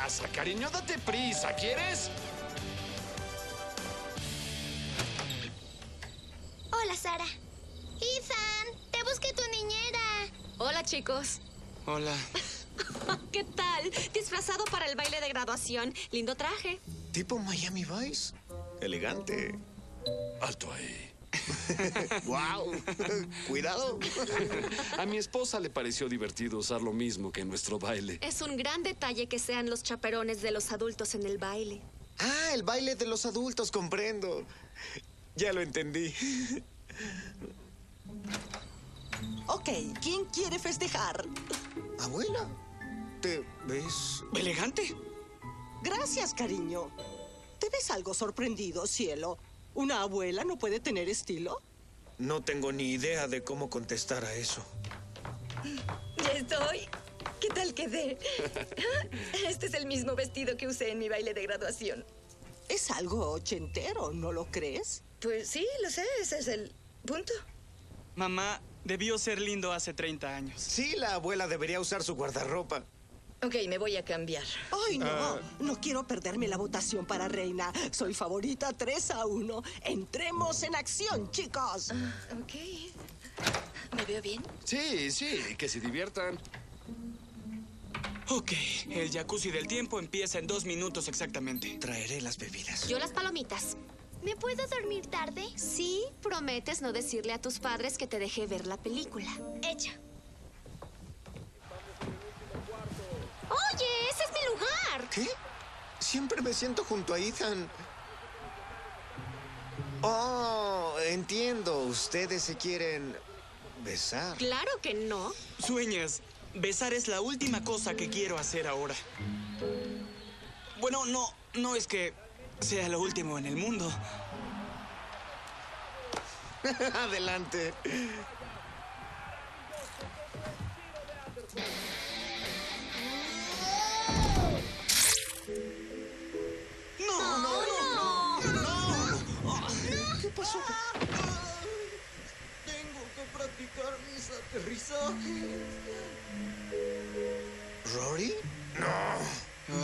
pasa, cariño? Date prisa, ¿quieres? Hola, Sara. Ethan, te busqué tu niñera. Hola, chicos. Hola. ¿Qué tal? Disfrazado para el baile de graduación. Lindo traje. ¿Tipo Miami Vice? Elegante. Alto ahí. ¡Wow! Cuidado. A mi esposa le pareció divertido usar lo mismo que en nuestro baile. Es un gran detalle que sean los chaperones de los adultos en el baile. Ah, el baile de los adultos, comprendo. Ya lo entendí. Ok, ¿quién quiere festejar? Abuela, ¿te ves? ¿Elegante? Gracias, cariño. ¿Te ves algo sorprendido, cielo? ¿Una abuela no puede tener estilo? No tengo ni idea de cómo contestar a eso. Ya estoy. ¿Qué tal quedé? Este es el mismo vestido que usé en mi baile de graduación. Es algo ochentero, ¿no lo crees? Pues sí, lo sé, ese es el punto. Mamá, debió ser lindo hace 30 años. Sí, la abuela debería usar su guardarropa. Ok, me voy a cambiar. ¡Ay, no! No quiero perderme la votación para reina. Soy favorita 3-1. Entremos en acción, chicos. Ok. ¿Me veo bien? Sí, que se diviertan. Ok, el jacuzzi del tiempo empieza en 2 minutos exactamente. Traeré las bebidas. Yo las palomitas. ¿Me puedo dormir tarde? Sí, prometes no decirle a tus padres que te dejé ver la película. Hecho. ¡Oye, ese es mi lugar! ¿Qué? Siempre me siento junto a Ethan. Oh, entiendo. Ustedes se quieren besar. Claro que no. Sueñas. Besar es la última cosa que quiero hacer ahora. Bueno, no es que sea lo último en el mundo. Adelante. ¿Qué pasó? Tengo que practicar mis aterrizajes. ¿Rory? No.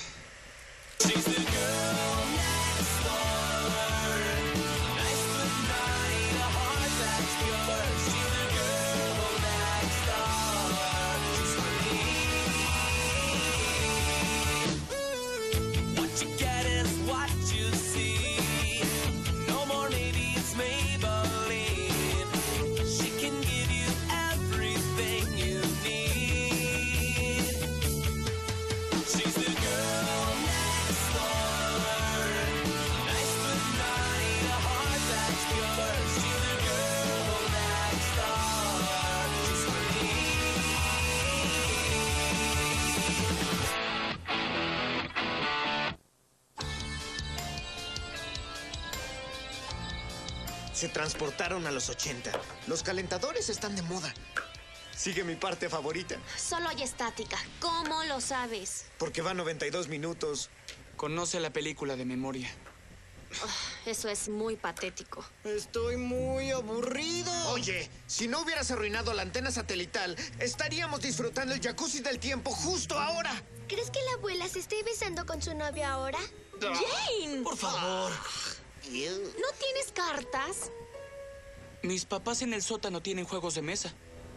Se transportaron a los 80. Los calentadores están de moda. Sigue mi parte favorita. Solo hay estática. ¿Cómo lo sabes? Porque va 92 minutos. Conoce la película de memoria. Eso es muy patético. Estoy muy aburrido. Oye, si no hubieras arruinado la antena satelital, estaríamos disfrutando el jacuzzi del tiempo justo ahora. ¿Crees que la abuela se esté besando con su novio ahora? ¡Jane! Por favor. ¿No tienes cartas? Mis papás en el sótano tienen juegos de mesa.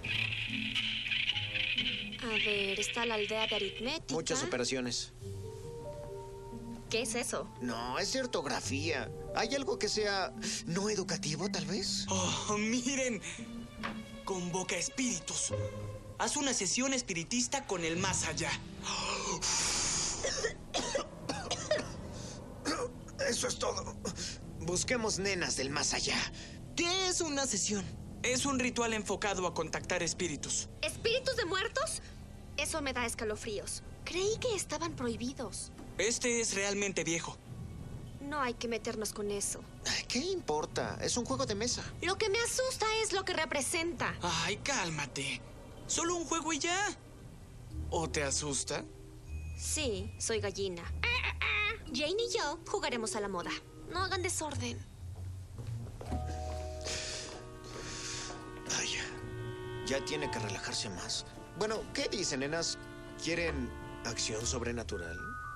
A ver, está la aldea de aritmética. Muchas operaciones. ¿Qué es eso? No, es de ortografía. ¿Hay algo que sea no educativo, tal vez? Oh, miren. Convoca espíritus. Haz una sesión espiritista con el más allá. Eso es todo. Busquemos nenas del más allá. ¿Qué es una sesión? Es un ritual enfocado a contactar espíritus. ¿Espíritus de muertos? Eso me da escalofríos. Creí que estaban prohibidos. Este es realmente viejo. No hay que meternos con eso. Ay, ¿qué importa? Es un juego de mesa. Lo que me asusta es lo que representa. Ay, cálmate. Solo un juego y ya. ¿O te asusta? Sí, soy gallina. Jane y yo jugaremos a la moda. No hagan desorden. Ay, ya tiene que relajarse más. Bueno, ¿qué dicen, nenas? ¿Quieren acción sobrenatural?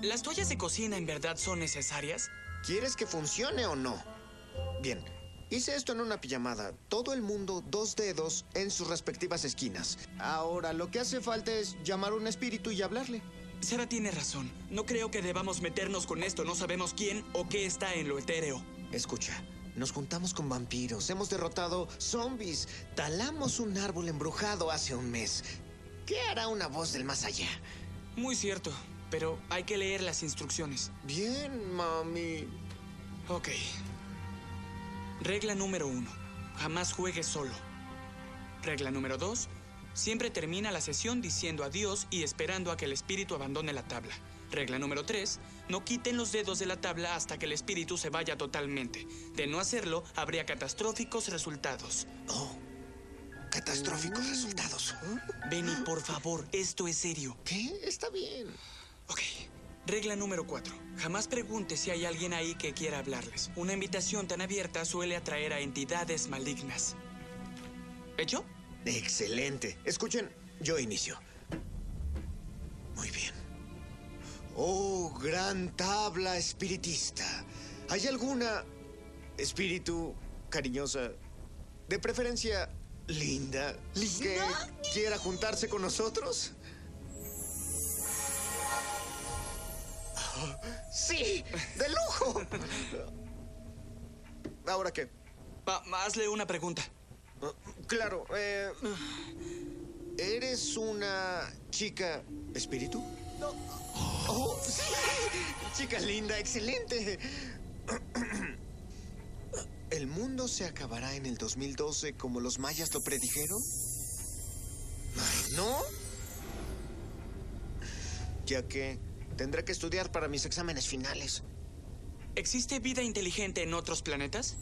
¿Las toallas de cocina en verdad son necesarias? ¿Quieres que funcione o no? Bien, hice esto en una pijamada. Todo el mundo, 2 dedos en sus respectivas esquinas. Ahora, lo que hace falta es llamar a un espíritu y hablarle. Sara tiene razón. No creo que debamos meternos con esto. No sabemos quién o qué está en lo etéreo. Escucha, nos juntamos con vampiros, hemos derrotado zombies, talamos un árbol embrujado hace un mes. ¿Qué hará una voz del más allá? Muy cierto, pero hay que leer las instrucciones. Bien, mami. Ok. Regla número 1. Jamás juegues solo. Regla número 2. Siempre termina la sesión diciendo adiós y esperando a que el espíritu abandone la tabla. Regla número 3. No quiten los dedos de la tabla hasta que el espíritu se vaya totalmente. De no hacerlo, habría catastróficos resultados. Oh, catastróficos resultados. Benny, por favor, esto es serio. ¿Qué? Está bien. Ok. Regla número 4. Jamás pregunte si hay alguien ahí que quiera hablarles. Una invitación tan abierta suele atraer a entidades malignas. ¿Hecho? Excelente. Escuchen, yo inicio. Muy bien. Oh, gran tabla espiritista. ¿Hay alguna espíritu cariñosa, de preferencia linda, que quiera juntarse con nosotros? Oh, ¡sí! ¡De lujo! ¿Ahora qué? Hazle una pregunta. Claro, ¿eres una chica espíritu? No. Oh, sí. Chica linda, excelente. ¿El mundo se acabará en el 2012 como los mayas lo predijeron? Ay, ¿no? Ya que tendré que estudiar para mis exámenes finales. ¿Existe vida inteligente en otros planetas?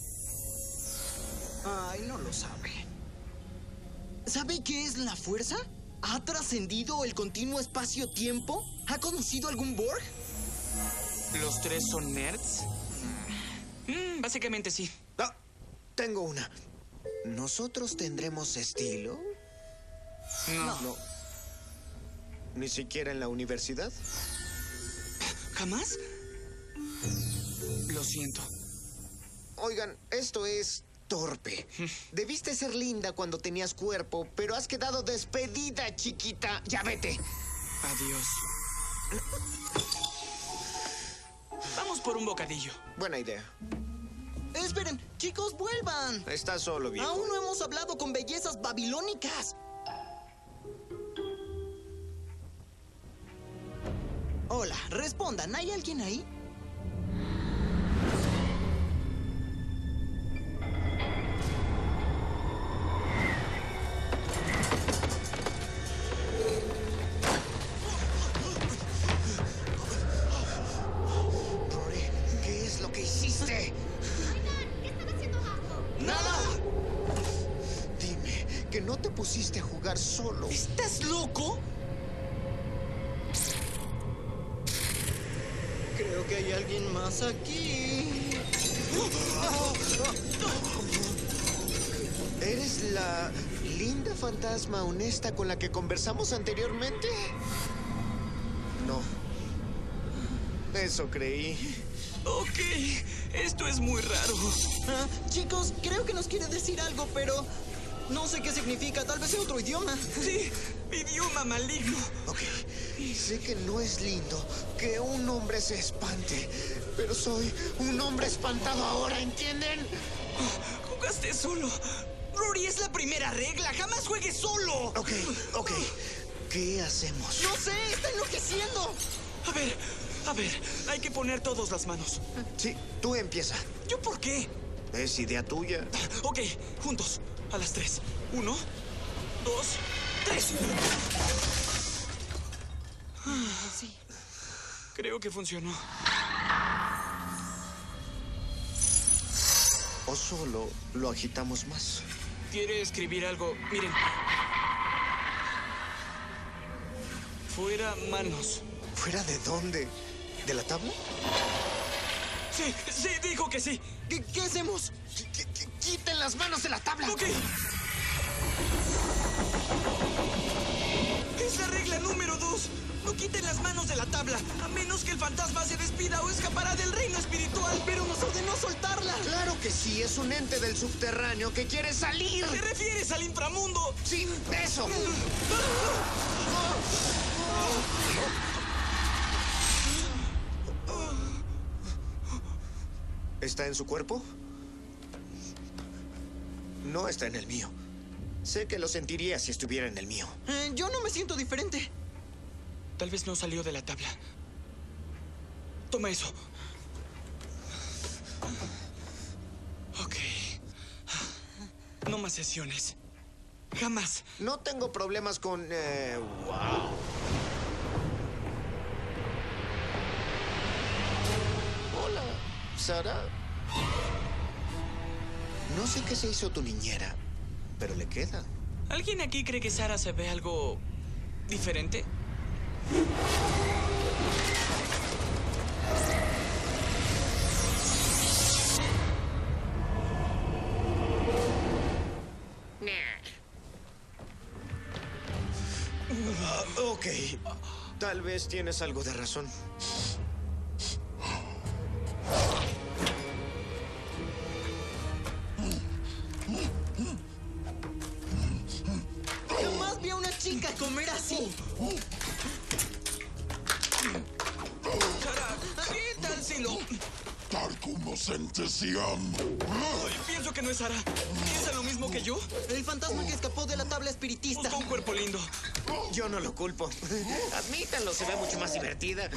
Ay, no lo sabe. ¿Sabe qué es la fuerza? ¿Ha trascendido el continuo espacio-tiempo? ¿Ha conocido algún Borg? ¿Los 3 son nerds? Básicamente sí. Ah, tengo una. ¿Nosotros tendremos estilo? No. ¿Ni siquiera en la universidad? ¿Jamás? Lo siento. Oigan, esto es torpe. Debiste ser linda cuando tenías cuerpo, pero has quedado despedida, chiquita. Ya vete. Adiós. Vamos por un bocadillo. Buena idea. Esperen, chicos, vuelvan. Estás solo, viejo. Aún no hemos hablado con bellezas babilónicas. Hola, respondan, ¿hay alguien ahí? Rory, ¿qué es lo que hiciste? ¿Qué están haciendo abajo? ¡Nada! Dime que no te pusiste a jugar solo. ¿Estás loco? Creo que hay alguien más aquí. ¿Eres la linda fantasma honesta con la que conversamos anteriormente? No. Eso creí. Ok, esto es muy raro. Chicos, creo que nos quiere decir algo, pero no sé qué significa. Tal vez en otro idioma. Sí, idioma maligno. Ok, sé que no es lindo que un hombre se espante, pero soy un hombre espantado ahora, ¿entienden? Jugaste solo. Rory, es la primera regla. Jamás juegues solo. Ok. ¿Qué hacemos? No sé, está enloqueciendo. A ver, hay que poner todos las manos. Sí, tú empieza. ¿Yo por qué? Es idea tuya. Ok, juntos, a las 3. 1, 2, 3. Sí. Creo que funcionó. ¿O solo lo agitamos más? ¿Quiere escribir algo? Miren. Fuera manos. ¿Fuera de dónde? ¿De la tabla? Sí, dijo que sí. ¿Qué hacemos? ¡Quiten las manos de la tabla! Ok. Es la regla número 2. No quiten las manos de la tabla, a menos que el fantasma se despida o escapará del reino espiritual. Pero nos ordenó soltarla. Claro que sí, es un ente del subterráneo que quiere salir. ¿Te refieres al inframundo? ¡Sí, eso! ¿Está en su cuerpo? No está en el mío. Sé que lo sentiría si estuviera en el mío. Yo no me siento diferente. Tal vez no salió de la tabla. Toma eso. Ok. No más sesiones. Jamás. No tengo problemas con... ¡Wow! Hola, Sara. No sé qué se hizo tu niñera, pero le queda. ¿Alguien aquí cree que Sara se ve algo diferente? Ok. Tal vez tienes algo de razón. Jamás vi a una chica comer así. Sara, ¿qué tal si lo...? Tal como Sentesiam. Ay, pienso que no es Sara. ¿Piensa lo mismo que yo? El fantasma que escapó de la tabla espiritista. Busca un cuerpo lindo. Yo no lo culpo. Admítanlo, se ve mucho más divertida.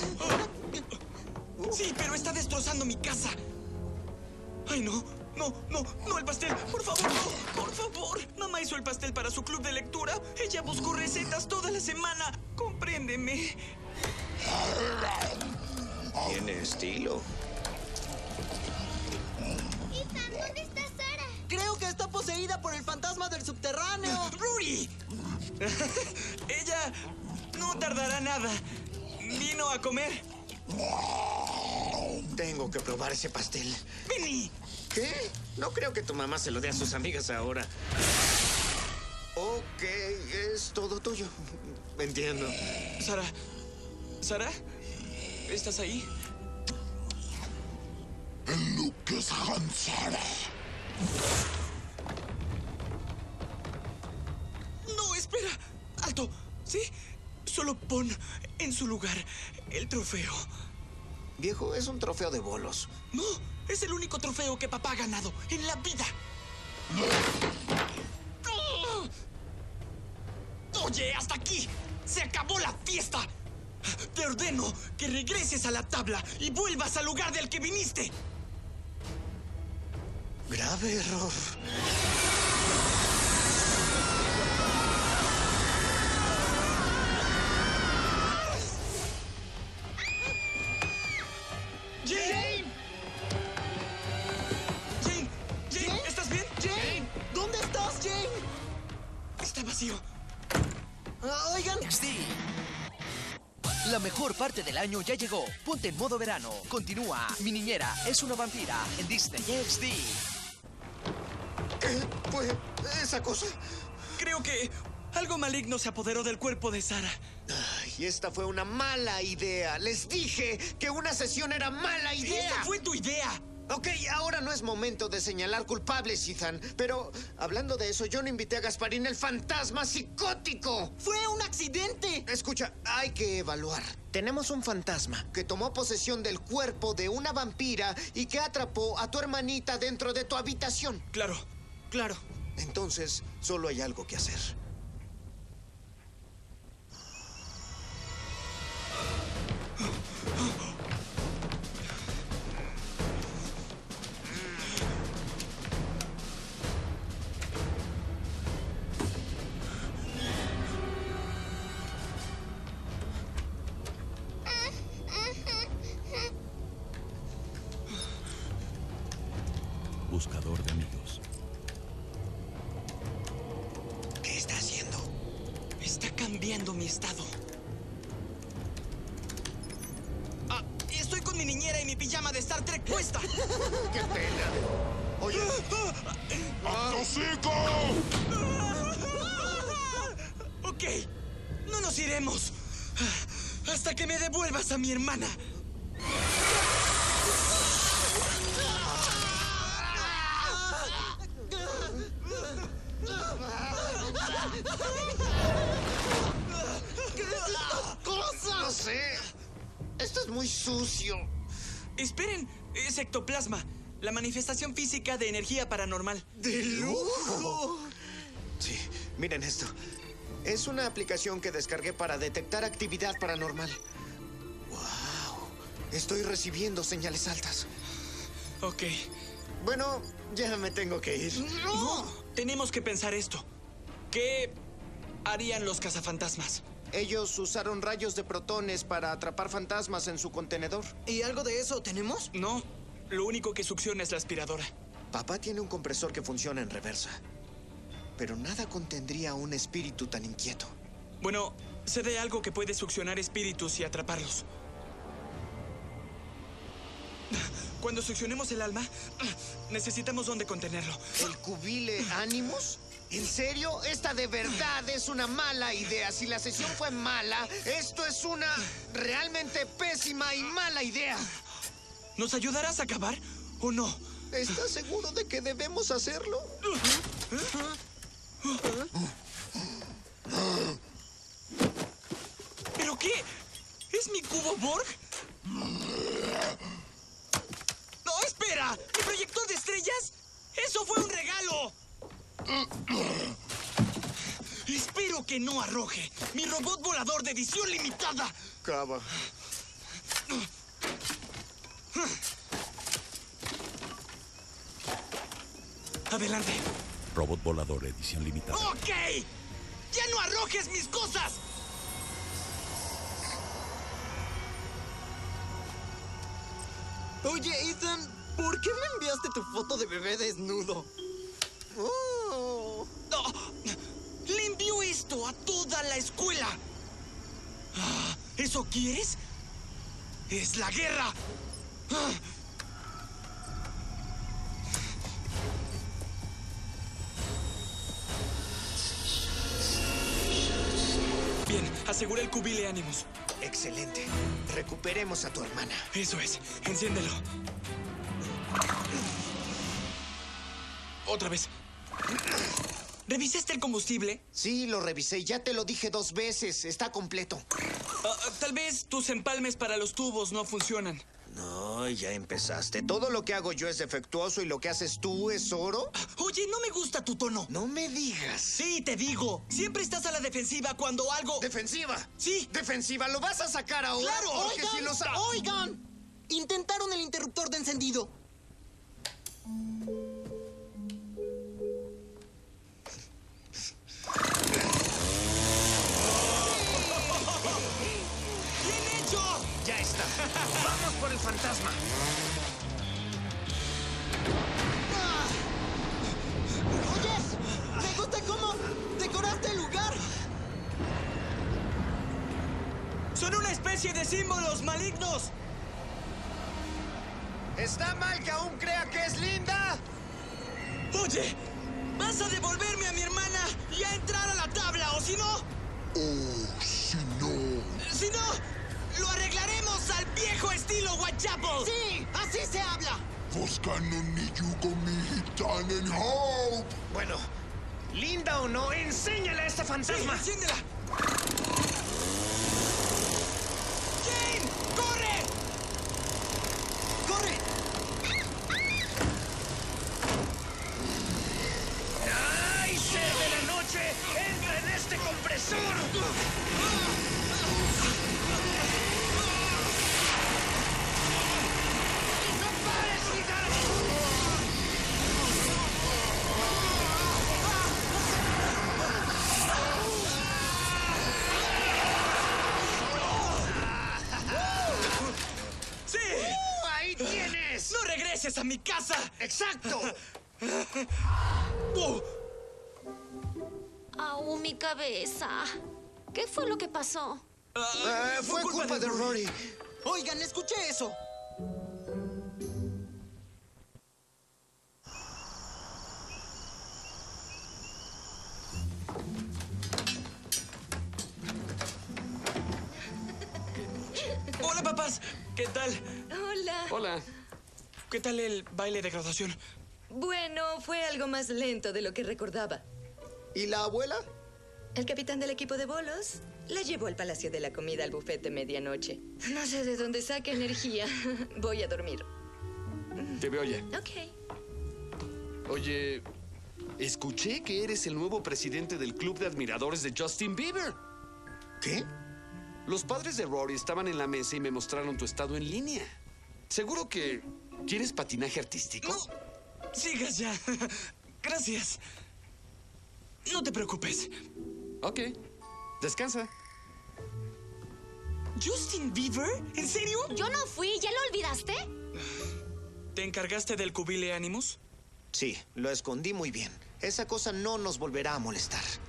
Sí, pero está destrozando mi casa. Ay, no. No, el pastel. Por favor, no. Por favor. Mamá hizo el pastel para su club de lectura. Ella buscó recetas toda la semana. Compréndeme. Tiene estilo. Ethan, ¿dónde está Sara? Creo que está poseída por el fantasma del subterráneo. ¡Rudy! Ella no tardará nada. Vino a comer. Tengo que probar ese pastel. ¡Vení! ¿Qué? No creo que tu mamá se lo dé a sus amigas ahora. Ok, es todo tuyo. Entiendo. ¿Sara? ¿Estás ahí? El Lucas Hansara. No, espera. Alto. ¿Sí? Solo pon en su lugar el trofeo. Viejo, es un trofeo de bolos. No, es el único trofeo que papá ha ganado en la vida. Oye, hasta aquí. Se acabó la fiesta. Te ordeno que regreses a la tabla y vuelvas al lugar del que viniste. Grave error. Jane, ¿estás bien? Jane, ¿dónde estás, Jane? Está vacío. Oigan. XD. La mejor parte del año ya llegó. Ponte en modo verano. Continúa. Mi niñera es una vampira en Disney XD. ¿Qué fue esa cosa? Creo que algo maligno se apoderó del cuerpo de Sara. Ay, esta fue una mala idea. Les dije que una sesión era mala idea. ¡Esa fue tu idea! Ok, ahora no es momento de señalar culpables, Ethan. Pero, hablando de eso, yo no invité a Gasparín, el fantasma psicótico. Fue un accidente. Escucha, hay que evaluar. Tenemos un fantasma que tomó posesión del cuerpo de una vampira y que atrapó a tu hermanita dentro de tu habitación. Claro. Entonces, solo hay algo que hacer. Buscador de amigos. ¿Qué está haciendo? Está cambiando mi estado. Estoy con mi niñera y mi pijama de Star Trek puesta. ¡Qué pena! Oye. ¡Hocico! Ok. iremos hasta que me devuelvas a mi hermana. ¿Qué es estas cosas? No sé. Esto es muy sucio. Esperen, es ectoplasma, la manifestación física de energía paranormal. ¡De lujo! Sí, miren esto. Es una aplicación que descargué para detectar actividad paranormal. ¡Wow! Estoy recibiendo señales altas. Ok. Bueno, ya me tengo que ir. ¡No! Tenemos que pensar esto. ¿Qué harían los cazafantasmas? Ellos usaron rayos de protones para atrapar fantasmas en su contenedor. ¿Y algo de eso tenemos? No, lo único que succiona es la aspiradora. Papá tiene un compresor que funciona en reversa. Pero nada contendría a un espíritu tan inquieto. Bueno, sé de algo que puede succionar espíritus y atraparlos. Cuando succionemos el alma, necesitamos dónde contenerlo. ¿El Cubile Animus? ¿En serio? Esta de verdad es una mala idea. Si la sesión fue mala, esto es una realmente pésima y mala idea. ¿Nos ayudarás a acabar o no? ¿Estás seguro de que debemos hacerlo? ¿Pero qué? ¿Es mi cubo Borg? ¡No, espera! ¿Mi proyector de estrellas? ¡Eso fue un regalo! Espero que no arroje mi robot volador de edición limitada. Cava. Adelante. Robot volador, edición limitada. ¡Ok! ¡Ya no arrojes mis cosas! Oye, Ethan, ¿por qué me enviaste tu foto de bebé desnudo? ¡Oh! ¡Le envió esto a toda la escuela! ¿Eso quieres? ¡Es la guerra! Bien, asegura el Cubile Animus. Excelente. Recuperemos a tu hermana. Eso es. Enciéndelo. Otra vez. ¿Revisaste el combustible? Sí, lo revisé. Ya te lo dije 2 veces. Está completo. Tal vez tus empalmes para los tubos no funcionan. No, ya empezaste. Todo lo que hago yo es defectuoso y lo que haces tú es oro. Oye, no me gusta tu tono. No me digas. Sí, te digo. Siempre estás a la defensiva cuando algo... ¿Defensiva? Sí. ¿Defensiva? ¿Lo vas a sacar ahora? ¡Claro! Porque si los... ¡Oigan! Intentaron el interruptor de encendido. ¡Bien hecho! Ya está. Vamos por el fantasma. Oye, me gusta cómo decoraste el lugar. ¡Son una especie de símbolos malignos! ¿Está mal que aún crea que es linda? Oye, vas a devolverme a mi hermana y a entrar a la tabla, o si no... Oh, si no... Si no, lo arreglaremos al viejo estilo Whitechapel. Sí, así se habla. Buscando ni yugo mi hitanen hope. Bueno, linda o no, enséñale a este fantasma. Sí, enciéndela. ¡Jane! ¡Corre! ¡Corre! ¡Ay, ser de la noche! ¡Entra en este compresor! ¡No pares, Ethan! ¡Sí! ¡Ahí tienes! ¡No regreses a mi casa! ¡Exacto! ¡Au, mi cabeza! ¿Qué fue lo que pasó? Fue culpa de Rory. Oigan, escuché eso. Hola, papás. ¿Qué tal? Hola. Hola. ¿Qué tal el baile de graduación? Bueno, fue algo más lento de lo que recordaba. ¿Y la abuela? El capitán del equipo de bolos la llevó al Palacio de la Comida al buffet de medianoche. No sé de dónde saca energía. Voy a dormir. Te veo ya. Ok. Oye, escuché que eres el nuevo presidente del club de admiradores de Justin Bieber. ¿Qué? Los padres de Rory estaban en la mesa y me mostraron tu estado en línea. ¿Seguro que quieres patinaje artístico? No, sigas ya. Gracias. No te preocupes. Ok. Descansa. ¿Justin Bieber? ¿En serio? Yo no fui, ¿ya lo olvidaste? ¿Te encargaste del cubile Animus? Sí, lo escondí muy bien. Esa cosa no nos volverá a molestar.